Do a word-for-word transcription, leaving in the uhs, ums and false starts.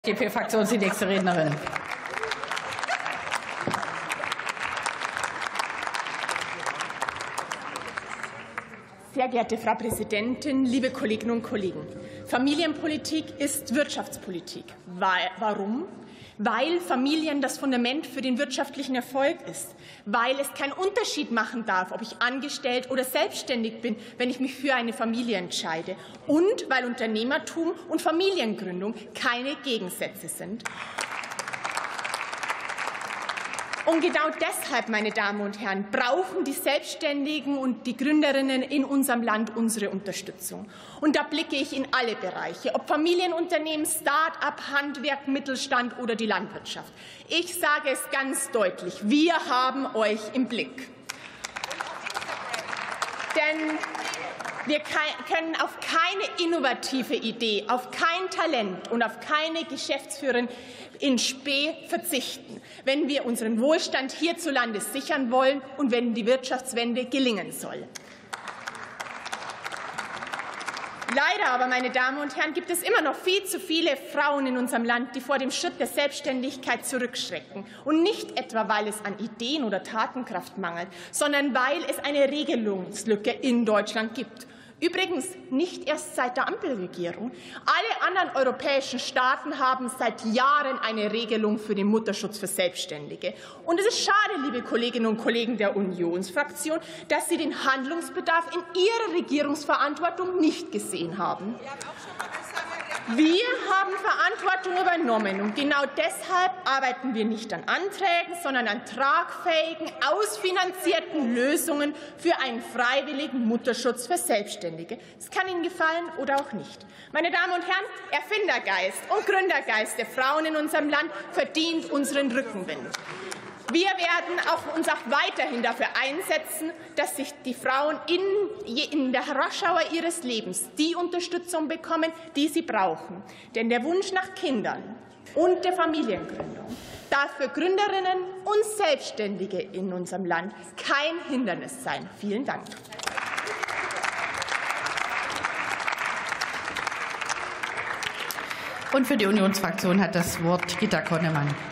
Die F D P-Fraktion ist die nächste Rednerin. Sehr geehrte Frau Präsidentin, liebe Kolleginnen und Kollegen! Familienpolitik ist Wirtschaftspolitik. Warum? Weil Familien das Fundament für den wirtschaftlichen Erfolg ist, weil es keinen Unterschied machen darf, ob ich angestellt oder selbstständig bin, wenn ich mich für eine Familie entscheide, und weil Unternehmertum und Familiengründung keine Gegensätze sind. Und genau deshalb, meine Damen und Herren, brauchen die Selbstständigen und die Gründerinnen in unserem Land unsere Unterstützung. Und da blicke ich in alle Bereiche, ob Familienunternehmen, Start-up, Handwerk, Mittelstand oder die Landwirtschaft. Ich sage es ganz deutlich, wir haben euch im Blick. Denn wir können auf keine innovative Idee, auf kein Talent und auf keine Geschäftsführerin in Spe verzichten, wenn wir unseren Wohlstand hierzulande sichern wollen und wenn die Wirtschaftswende gelingen soll. Leider aber, meine Damen und Herren, gibt es immer noch viel zu viele Frauen in unserem Land, die vor dem Schritt der Selbstständigkeit zurückschrecken. Und nicht etwa, weil es an Ideen oder Tatenkraft mangelt, sondern weil es eine Regelungslücke in Deutschland gibt. Übrigens nicht erst seit der Ampelregierung. Alle anderen europäischen Staaten haben seit Jahren eine Regelung für den Mutterschutz für Selbstständige. Und es ist schade, liebe Kolleginnen und Kollegen der Unionsfraktion, dass Sie den Handlungsbedarf in Ihrer Regierungsverantwortung nicht gesehen haben. Wir haben Verantwortung übernommen, und genau deshalb arbeiten wir nicht an Anträgen, sondern an tragfähigen, ausfinanzierten Lösungen für einen freiwilligen Mutterschutz für Selbstständige. Es kann Ihnen gefallen oder auch nicht. Meine Damen und Herren, Erfindergeist und Gründergeist der Frauen in unserem Land verdient unseren Rückenwind. Wir werden auch uns auch weiterhin dafür einsetzen, dass sich die Frauen in, in der Raschauer ihres Lebens die Unterstützung bekommen, die sie brauchen. Denn der Wunsch nach Kindern und der Familiengründung darf für Gründerinnen und Selbstständige in unserem Land kein Hindernis sein. Vielen Dank. Und für die Unionsfraktion hat das Wort Gitta Konnemann.